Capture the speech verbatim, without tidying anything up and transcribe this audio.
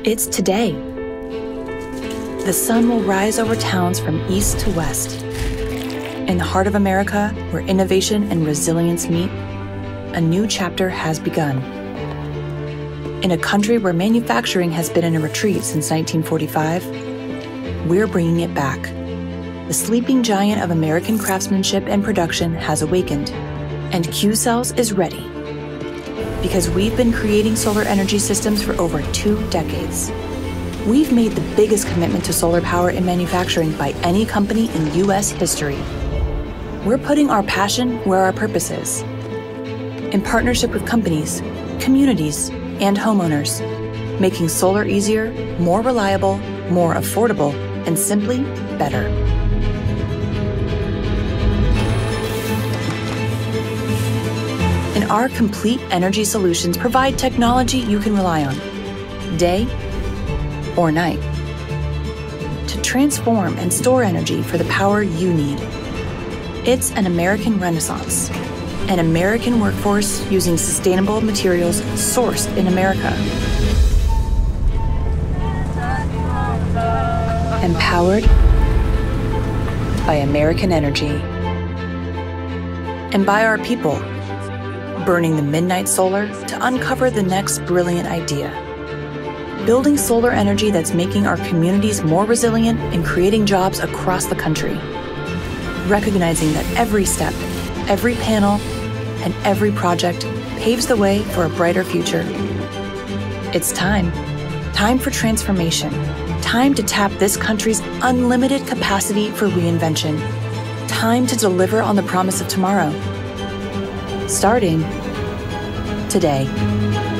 It's today. The sun will rise over towns from east to west. In the heart of America, where innovation and resilience meet, a new chapter has begun. In a country where manufacturing has been in a retreat since nineteen forty-five, we're bringing it back. The sleeping giant of American craftsmanship and production has awakened, and Qcells is ready. Because we've been creating solar energy systems for over two decades. We've made the biggest commitment to solar power in manufacturing by any company in U S history. We're putting our passion where our purpose is. In partnership with companies, communities, and homeowners, making solar easier, more reliable, more affordable, and simply better. And our complete energy solutions provide technology you can rely on, day or night, to transform and store energy for the power you need. It's an American renaissance, an American workforce using sustainable materials sourced in America. Empowered by American energy. And by our people, burning the midnight solar to uncover the next brilliant idea. Building solar energy that's making our communities more resilient and creating jobs across the country. Recognizing that every step, every panel, and every project paves the way for a brighter future. It's time. Time for transformation. Time to tap this country's unlimited capacity for reinvention. Time to deliver on the promise of tomorrow. Starting today.